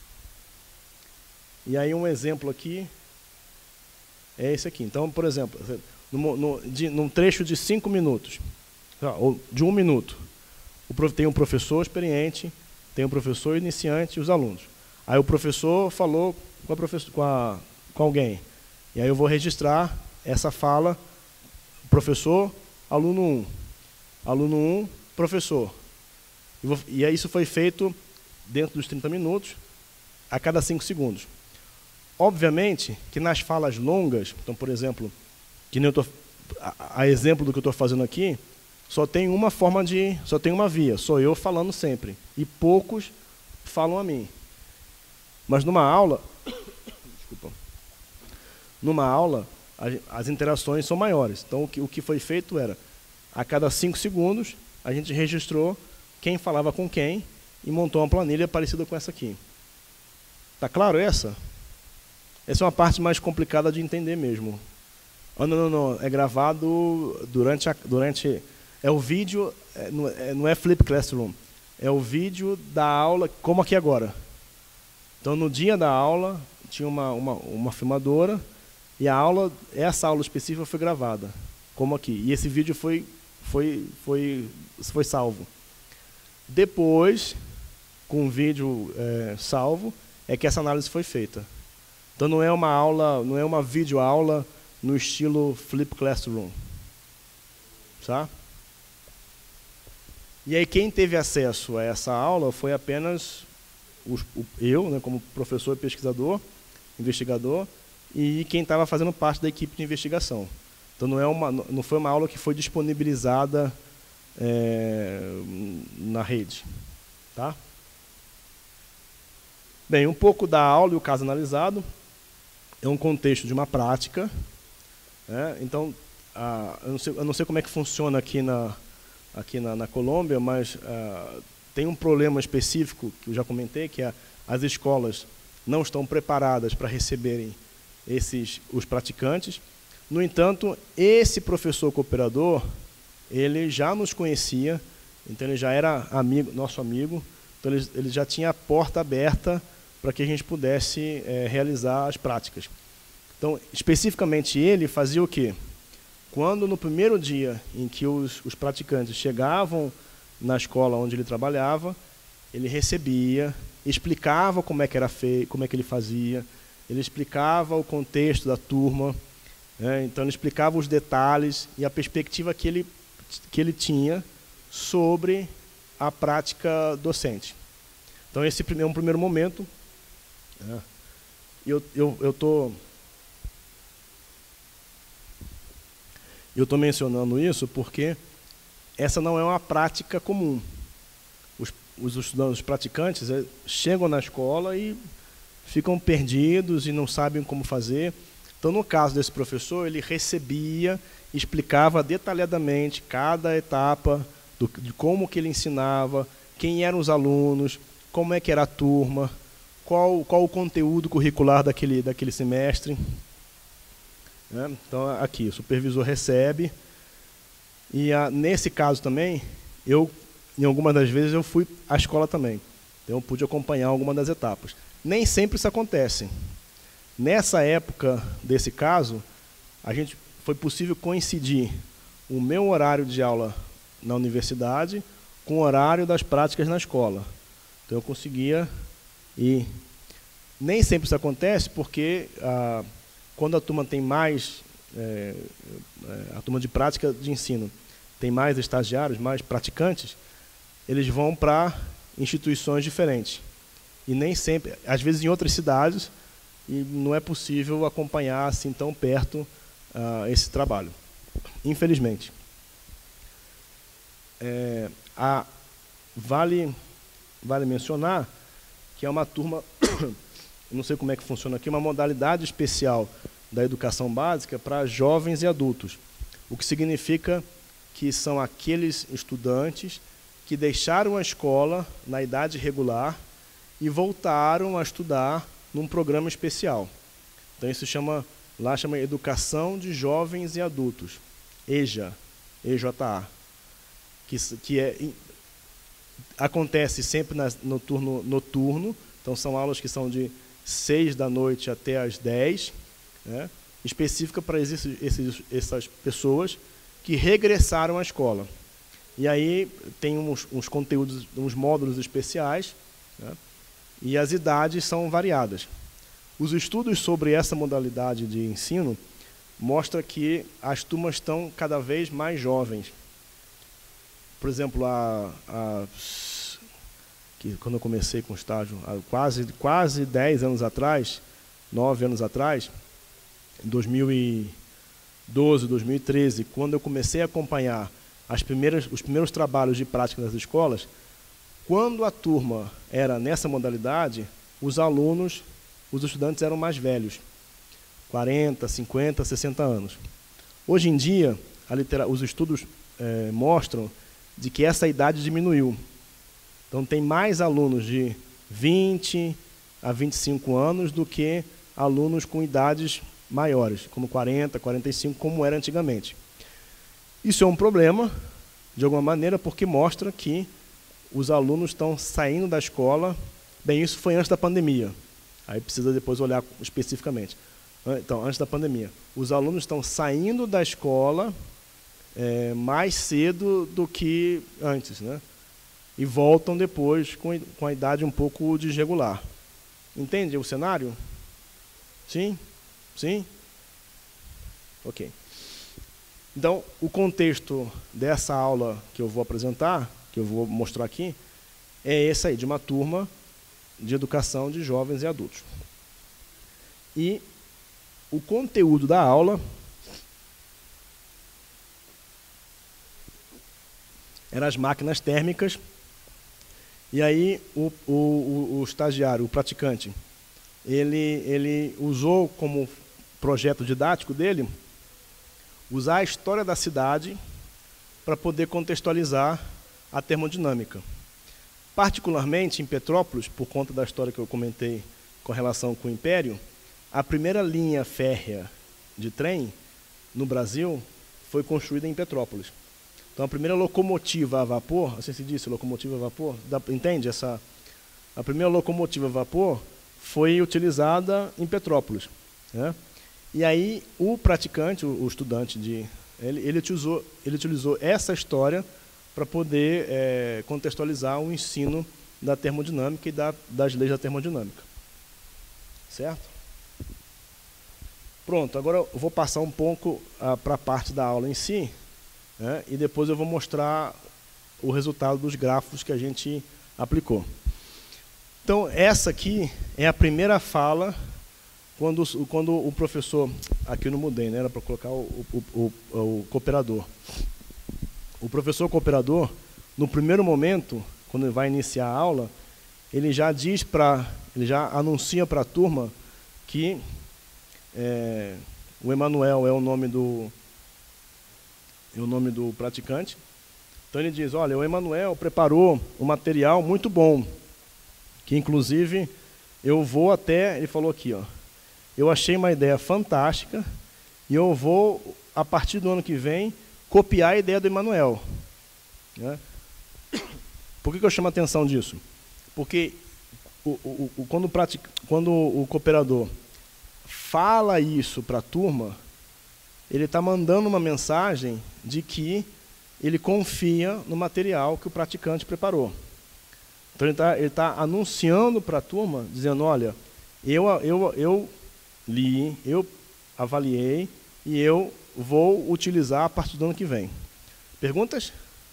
E aí um exemplo aqui é esse aqui. Então, por exemplo, no, no, de, num trecho de cinco minutos, ou de um minuto, o, tem um professor experiente, tem um professor iniciante e os alunos. Aí o professor falou com, a professor, com, a, com alguém. E aí eu vou registrar essa fala, professor, aluno um. Aluno um, professor. E, vou, e aí isso foi feito dentro dos trinta minutos, a cada cinco segundos. Obviamente que nas falas longas, então, por exemplo, que nem eu tô, a, a exemplo do que eu estou fazendo aqui, só tem uma forma de, só tem uma via, sou eu falando sempre, e poucos falam a mim. Mas numa aula, desculpa, numa aula, a, as interações são maiores. Então, o que, o que foi feito era, a cada cinco segundos, a gente registrou quem falava com quem e montou uma planilha parecida com essa aqui. Tá claro essa? Essa é uma parte mais complicada de entender mesmo. Oh, não, não, não. É gravado durante... A, durante é o vídeo... É, não, é, não é Flip Classroom. É o vídeo da aula, como aqui agora. Então, no dia da aula, tinha uma, uma, uma filmadora, e a aula, essa aula específica foi gravada, como aqui. E esse vídeo foi, foi, foi, foi salvo. Depois, com o vídeo é, salvo, é que essa análise foi feita. Então, não é uma aula, não é uma videoaula no estilo Flip Classroom. Tá? E aí, quem teve acesso a essa aula foi apenas os, o, eu, né, como professor e pesquisador, investigador, e quem estava fazendo parte da equipe de investigação. Então, não, é uma, não foi uma aula que foi disponibilizada é, na rede. Tá? Bem, um pouco da aula e o caso analisado é um contexto de uma prática. Né? Então, a, eu, não sei, eu não sei como é que funciona aqui na, aqui na, na Colômbia, mas a, tem um problema específico, que eu já comentei, que é as escolas não estão preparadas para receberem esses, os praticantes. No entanto, esse professor cooperador, ele já nos conhecia, então ele já era amigo, nosso amigo, então ele, ele já tinha a porta aberta para que a gente pudesse é, realizar as práticas. Então, especificamente ele fazia o quê? Quando no primeiro dia em que os, os praticantes chegavam na escola onde ele trabalhava, ele recebia, explicava como é que era feito, como é que ele fazia, ele explicava o contexto da turma, né? Então ele explicava os detalhes e a perspectiva que ele, que ele tinha sobre a prática docente. Então esse é um primeiro momento. Né? Eu eu eu tô eu tô mencionando isso porque essa não é uma prática comum. Os, os estudantes, os praticantes é, chegam na escola e ficam perdidos e não sabem como fazer. Então, no caso desse professor, ele recebia, explicava detalhadamente cada etapa do, de como que ele ensinava, quem eram os alunos, como é que era a turma, qual, qual o conteúdo curricular daquele, daquele semestre. Né? Então, aqui, o supervisor recebe. E, a, nesse caso também, eu, em algumas das vezes, eu fui à escola também. Então, eu pude acompanhar alguma das etapas. Nem sempre isso acontece. Nessa época desse caso, a gente, foi possível coincidir o meu horário de aula na universidade com o horário das práticas na escola. Então, eu conseguia ir. Nem sempre isso acontece, porque ah, quando a turma tem mais, é, a turma de prática de ensino, tem mais estagiários, mais praticantes, eles vão para instituições diferentes. E nem sempre, às vezes em outras cidades, e não é possível acompanhar assim tão perto uh, esse trabalho, infelizmente. É, a, vale, vale mencionar que é uma turma, não sei como é que funciona aqui, uma modalidade especial da educação básica para jovens e adultos, o que significa que são aqueles estudantes que deixaram a escola na idade regular e voltaram a estudar num programa especial. Então isso chama, lá chama Educação de Jovens e Adultos, EJA, E J A, que, que é, acontece sempre na, no turno noturno, então são aulas que são de seis da noite até as dez, né, específica para esses, esses, essas pessoas que regressaram à escola. E aí tem uns, uns conteúdos, uns módulos especiais, né, e as idades são variadas. Os estudos sobre essa modalidade de ensino mostram que as turmas estão cada vez mais jovens. Por exemplo, a, a, que quando eu comecei com o estágio, há quase, quase dez anos atrás, nove anos atrás, em dois mil e doze, dois mil e treze, quando eu comecei a acompanhar as primeiras, os primeiros trabalhos de prática das escolas, quando a turma era nessa modalidade, os alunos, os estudantes eram mais velhos, quarenta, cinquenta, sessenta anos. Hoje em dia, a litera, os estudos eh, mostram de que essa idade diminuiu. Então, tem mais alunos de vinte a vinte e cinco anos do que alunos com idades maiores, como quarenta, quarenta e cinco, como era antigamente. Isso é um problema, de alguma maneira, porque mostra que os alunos estão saindo da escola. Bem, isso foi antes da pandemia. Aí precisa depois olhar especificamente. Então, antes da pandemia, os alunos estão saindo da escola é, mais cedo do que antes, né? E voltam depois com, com a idade um pouco desregular. Entende o cenário? Sim? Sim? Ok. Então, o contexto dessa aula que eu vou apresentar, que eu vou mostrar aqui, é esse aí, de uma turma de educação de jovens e adultos. E o conteúdo da aula eram as máquinas térmicas. E aí o, o, o, o estagiário, o praticante, ele, ele usou como projeto didático dele usar a história da cidade para poder contextualizar a termodinâmica. Particularmente em Petrópolis, por conta da história que eu comentei com relação com o Império, a primeira linha férrea de trem no Brasil foi construída em Petrópolis. Então, a primeira locomotiva a vapor, assim se disse, locomotiva a vapor, dá, entende? Essa, a primeira locomotiva a vapor foi utilizada em Petrópolis, né? E aí, o praticante, o, o estudante, de, ele, ele, utilizou, ele utilizou essa história para poder é, contextualizar o ensino da termodinâmica e da, das leis da termodinâmica. Certo? Pronto, agora eu vou passar um pouco para a parte da aula em si, né, e depois eu vou mostrar o resultado dos gráficos que a gente aplicou. Então, essa aqui é a primeira fala, quando, quando o professor... Aqui eu não mudei, né, era para colocar o, o, o, o cooperador. O professor cooperador, no primeiro momento, quando ele vai iniciar a aula, ele já diz para, ele já anuncia para a turma que é, o Emanuel é o nome do, é o nome do praticante. Então ele diz, olha, o Emanuel preparou um material muito bom, que inclusive eu vou até, ele falou aqui, ó, eu achei uma ideia fantástica e eu vou, a partir do ano que vem, copiar a ideia do Emanuel. Né? Por que, que eu chamo a atenção disso? Porque o, o, o, quando, o pratic, quando o cooperador fala isso para a turma, ele está mandando uma mensagem de que ele confia no material que o praticante preparou. Então, ele está ele tá anunciando para a turma, dizendo, olha, eu, eu, eu li, eu avaliei e eu vou utilizar a partir do ano que vem. Perguntas?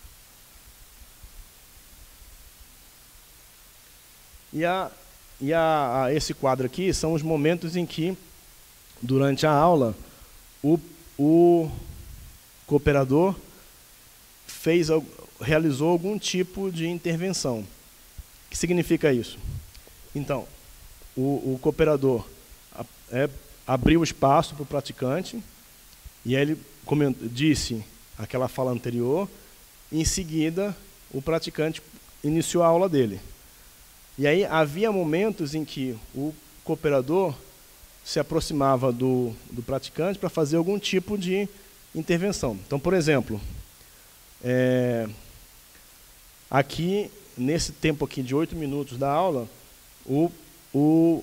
E, a, e a, a esse quadro aqui são os momentos em que, durante a aula, o, o cooperador fez, realizou algum tipo de intervenção. O que significa isso? Então, o, o cooperador é, abriu espaço para o praticante, e aí ele comentou, disse aquela fala anterior, e em seguida o praticante iniciou a aula dele. E aí havia momentos em que o cooperador se aproximava do, do praticante para fazer algum tipo de intervenção. Então, por exemplo, é, aqui, nesse tempo aqui de oito minutos da aula, o, o,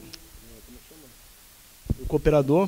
o cooperador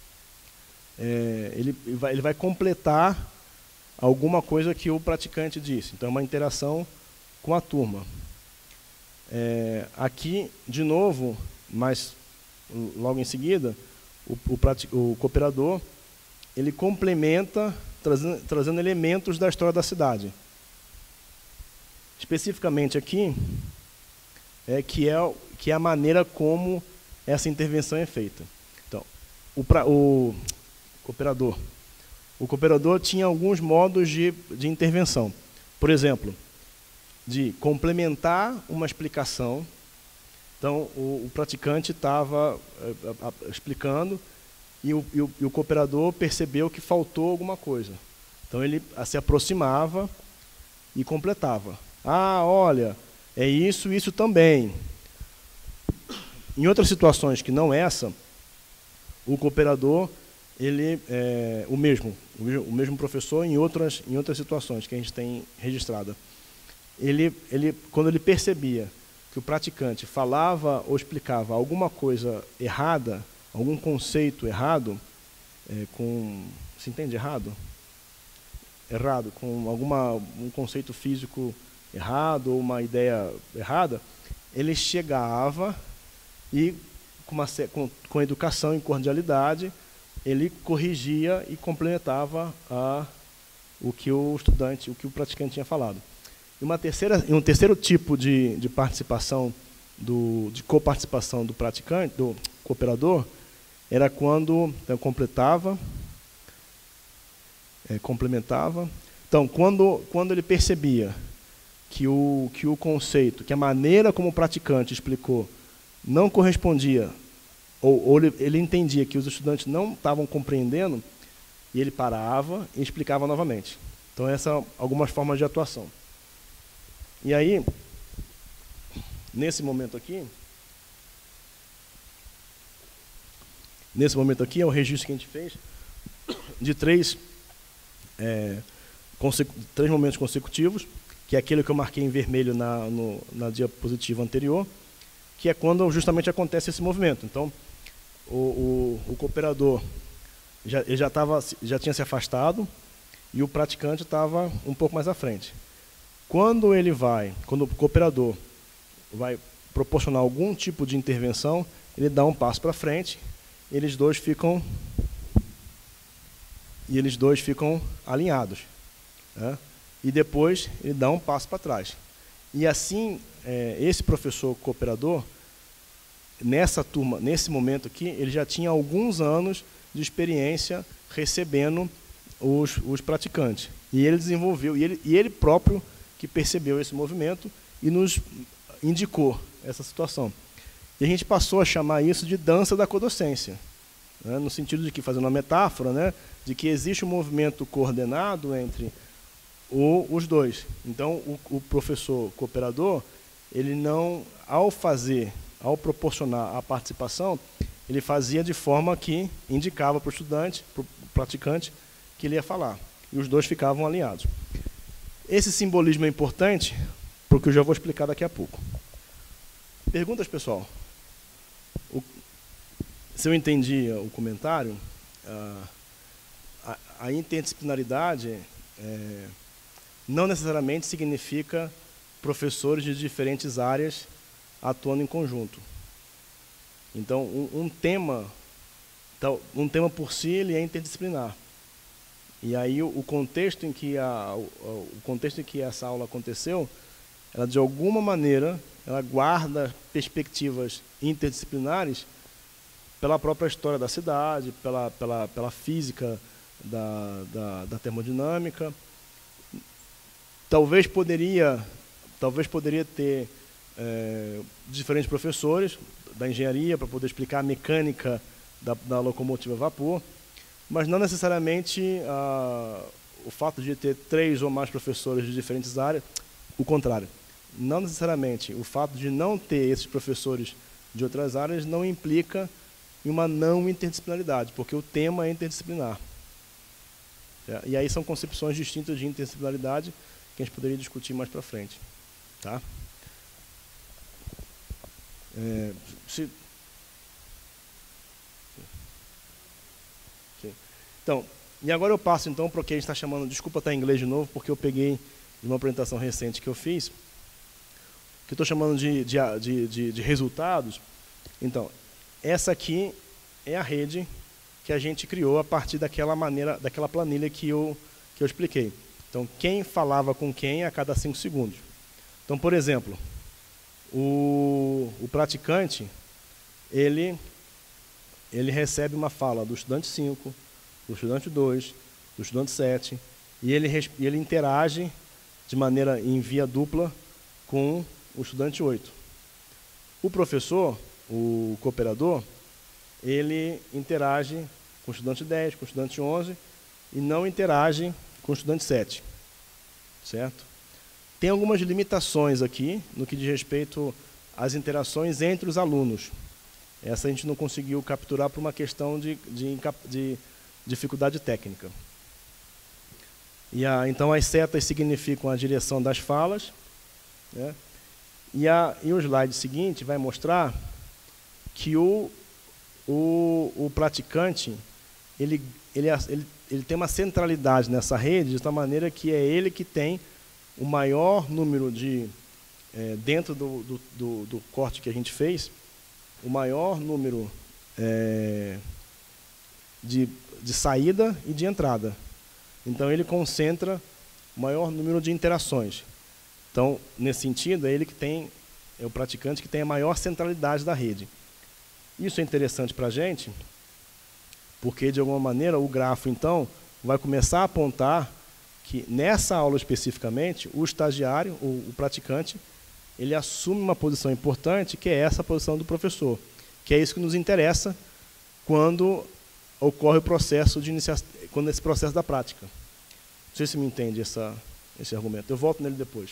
é, ele, vai, ele vai completar alguma coisa que o praticante disse. Então, é uma interação com a turma. É, aqui, de novo, mas logo em seguida, o, o, o cooperador ele complementa, trazendo, trazendo elementos da história da cidade. Especificamente aqui, é, que, é, que é a maneira como essa intervenção é feita. Então, o, pra, o cooperador, o cooperador tinha alguns modos de, de intervenção. Por exemplo, de complementar uma explicação. Então, o, o praticante estava é, explicando e o, e, o, e o cooperador percebeu que faltou alguma coisa. Então, ele se aproximava e completava. Ah, olha, é isso, isso também. Em outras situações que não essa, o cooperador, ele é o mesmo, o mesmo professor em outras, em outras situações que a gente tem registrada. Ele, ele, quando ele percebia que o praticante falava ou explicava alguma coisa errada, algum conceito errado, é, com, se entende errado? Errado, com alguma, um conceito físico errado ou uma ideia errada, ele chegava e, com, uma, com, com educação e cordialidade, ele corrigia e complementava a, o que o estudante, o que o praticante tinha falado. E uma terceira, um terceiro tipo de, de participação, do, de coparticipação do praticante, do cooperador, era quando então, completava, é, complementava. Então, quando, quando ele percebia que o, que o conceito, que a maneira como o praticante explicou não correspondia, ou, ou ele, ele entendia que os estudantes não estavam compreendendo, e ele parava e explicava novamente. Então, essas são algumas formas de atuação. E aí, nesse momento aqui, nesse momento aqui é o registro que a gente fez de três, é, três momentos consecutivos, que é aquele que eu marquei em vermelho na, no, na diapositiva anterior, que é quando justamente acontece esse movimento. Então, o, o, o cooperador já, ele já, tava, já tinha se afastado e o praticante estava um pouco mais à frente. Quando ele vai, quando o cooperador vai proporcionar algum tipo de intervenção, ele dá um passo para frente, eles dois ficam e eles dois ficam alinhados, né? E depois ele dá um passo para trás. E assim, é, esse professor cooperador, nessa turma, nesse momento aqui, ele já tinha alguns anos de experiência recebendo os, os praticantes. E ele desenvolveu, e ele, e ele próprio que percebeu esse movimento e nos indicou essa situação. E a gente passou a chamar isso de dança da codocência, né, no sentido de que, fazendo uma metáfora, né, de que existe um movimento coordenado entre o, os dois. Então, o, o professor cooperador, ele não, ao fazer, ao proporcionar a participação, ele fazia de forma que indicava para o estudante, para o praticante, que ele ia falar. E os dois ficavam alinhados. Esse simbolismo é importante, porque eu já vou explicar daqui a pouco. Perguntas, pessoal? O, se eu entendi o comentário, a, a, a interdisciplinaridade é, não necessariamente significa professores de diferentes áreas atuando em conjunto. Então, um, um tema, um tema por si, ele é interdisciplinar. E aí o contexto em que a, o contexto em que essa aula aconteceu, ela de alguma maneira ela guarda perspectivas interdisciplinares pela própria história da cidade, pela pela pela física da, da, da termodinâmica. Talvez poderia talvez poderia ter é, diferentes professores da engenharia para poder explicar a mecânica da, da locomotiva a vapor. Mas não necessariamente ah, o fato de ter três ou mais professores de diferentes áreas, o contrário. Não necessariamente o fato de não ter esses professores de outras áreas não implica em uma não interdisciplinaridade, porque o tema é interdisciplinar. É, e aí são concepções distintas de interdisciplinaridade que a gente poderia discutir mais para frente. Tá? É, se, Então, e agora eu passo então para o que a gente está chamando, desculpa estar em inglês de novo, porque eu peguei de uma apresentação recente que eu fiz, que eu estou chamando de, de, de, de, de resultados. Então, essa aqui é a rede que a gente criou a partir daquela maneira, daquela planilha que eu, que eu expliquei. Então, quem falava com quem a cada cinco segundos. Então, por exemplo, o, o praticante, ele, ele recebe uma fala do estudante cinco, do estudante dois, do estudante sete, e ele, e ele interage de maneira em via dupla com o estudante oito. O professor, o cooperador, ele interage com o estudante dez, com o estudante onze, e não interage com o estudante sete. Certo? Tem algumas limitações aqui no que diz respeito às interações entre os alunos. Essa a gente não conseguiu capturar por uma questão de, de, de dificuldade técnica. E a, então, as setas significam a direção das falas, né? E, a, e o slide seguinte vai mostrar que o, o, o praticante ele, ele, ele, ele tem uma centralidade nessa rede, de tal maneira que é ele que tem o maior número de, é, dentro do, do, do, do corte que a gente fez, o maior número é, de, de saída e de entrada. Então, ele concentra o maior número de interações. Então, nesse sentido, é ele que tem, é o praticante que tem a maior centralidade da rede. Isso é interessante para a gente, porque, de alguma maneira, o grafo, então, vai começar a apontar que, nessa aula especificamente, o estagiário, o, o praticante, ele assume uma posição importante, que é essa posição do professor, que é isso que nos interessa quando ocorre o processo de iniciação, quando esse processo da prática. Não sei se me entende essa, esse argumento. Eu volto nele depois.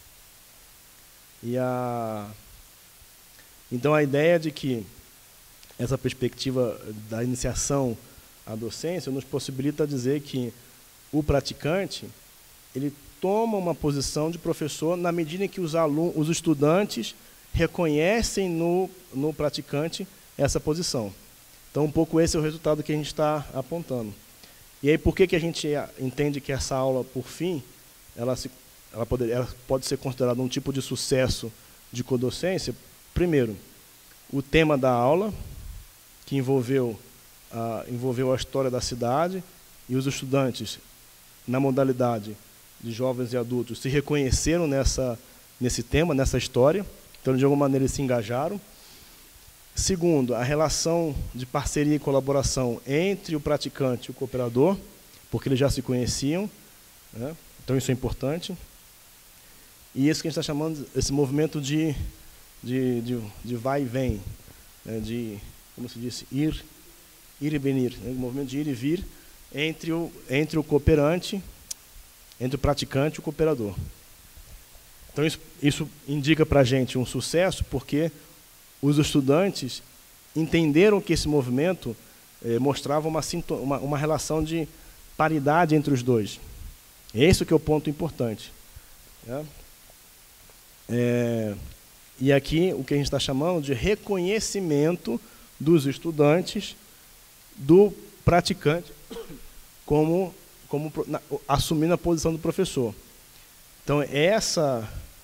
E a, então, a ideia de que essa perspectiva da iniciação à docência nos possibilita dizer que o praticante ele toma uma posição de professor na medida em que os alunos, os estudantes reconhecem no, no praticante essa posição. Então, um pouco esse é o resultado que a gente está apontando. E aí, por que, que a gente entende que essa aula, por fim, ela, se, ela, pode, ela pode ser considerada um tipo de sucesso de codocência? Primeiro, o tema da aula, que envolveu a, envolveu a história da cidade, e os estudantes, na modalidade de jovens e adultos, se reconheceram nessa, nesse tema, nessa história, então, de alguma maneira, eles se engajaram. Segundo, a relação de parceria e colaboração entre o praticante e o cooperador, porque eles já se conheciam, né? Então isso é importante. E isso que a gente está chamando, esse movimento de, de, de, de vai e vem, né? De, como se diz, ir, ir e venir, né? O movimento de ir e vir entre o, entre o cooperante, entre o praticante e o cooperador. Então isso, isso indica para a gente um sucesso, porque os estudantes entenderam que esse movimento eh, mostrava uma, uma, uma relação de paridade entre os dois. Esse que é o ponto importante. Né? É, e aqui o que a gente está chamando de reconhecimento dos estudantes do praticante como, como na, assumindo a posição do professor. Então, essa...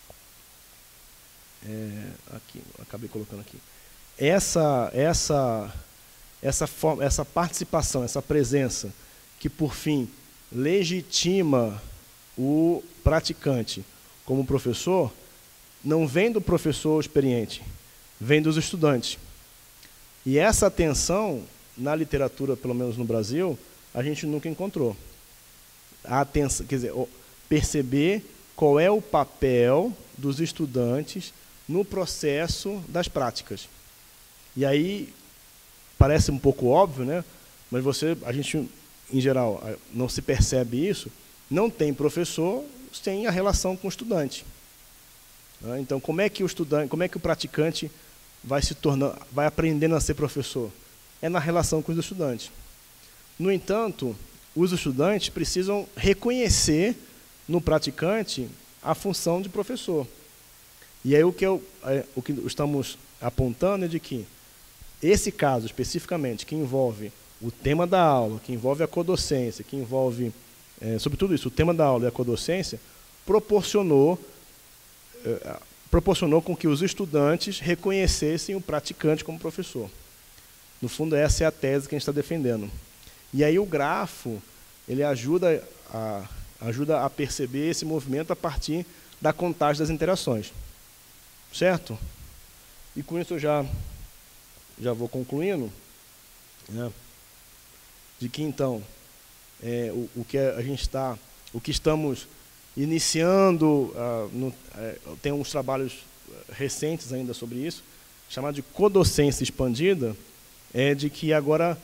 É, aqui, acabei colocando aqui. Essa, essa, essa, forma, essa participação, essa presença, que, por fim, legitima o praticante como professor, não vem do professor experiente, vem dos estudantes. E essa atenção, na literatura, pelo menos no Brasil, a gente nunca encontrou. A atenção, quer dizer, perceber qual é o papel dos estudantes no processo das práticas. E aí, parece um pouco óbvio, né? Mas você, a gente, em geral, não se percebe isso, não tem professor sem a relação com o estudante. Então, como é que o estudante, como é que o praticante vai se tornando, vai aprendendo a ser professor? É na relação com os estudantes. No entanto, os estudantes precisam reconhecer no praticante a função de professor. E aí o que, eu, o que estamos apontando é de que esse caso, especificamente, que envolve o tema da aula, que envolve a codocência, que envolve, é, sobretudo isso, o tema da aula e a codocência, proporcionou, é, proporcionou com que os estudantes reconhecessem o praticante como professor. No fundo, essa é a tese que a gente está defendendo. E aí o grafo, ele ajuda a, ajuda a perceber esse movimento a partir da contagem das interações. Certo? E com isso eu já, já vou concluindo, né? De que, então, é, o, o que a gente está, o que estamos iniciando, ah, no, é, tem uns trabalhos recentes ainda sobre isso, chamado de codocência expandida, é de que agora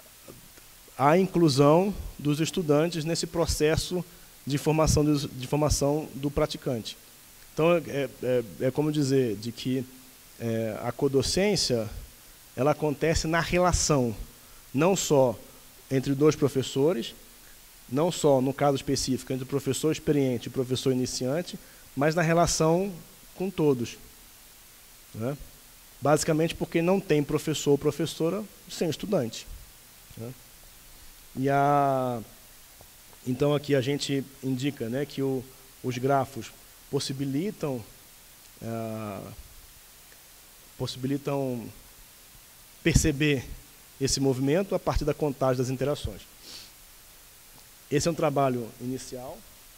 há inclusão dos estudantes nesse processo de formação do, de formação do praticante. Então, é, é, é como dizer, de que é, a codocência, ela acontece na relação, não só entre dois professores, não só, no caso específico, entre o professor experiente e o professor iniciante, mas na relação com todos. né? Basicamente porque não tem professor ou professora sem estudante, né? E a, então aqui a gente indica, né, que o, os grafos possibilitam, ah, possibilitam perceber esse movimento a partir da contagem das interações. Esse é um trabalho inicial.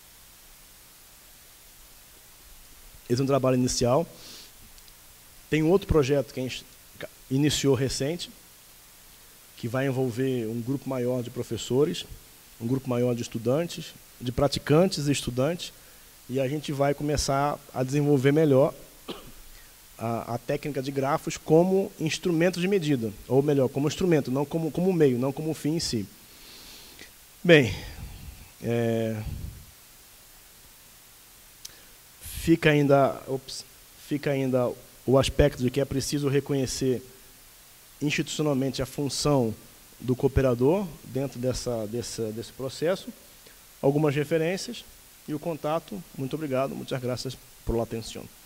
Esse é um trabalho inicial. Tem um outro projeto que a gente iniciou recente, que vai envolver um grupo maior de professores, um grupo maior de estudantes, de praticantes e estudantes, e a gente vai começar a desenvolver melhor a, a técnica de grafos como instrumento de medida, ou melhor, como instrumento, não como, como meio, não como fim em si. Bem, é, fica ainda, ops, fica ainda o aspecto de que é preciso reconhecer institucionalmente a função do cooperador dentro dessa, dessa, desse processo, algumas referências e o contato. Muito obrigado, muitas graças por la atenção.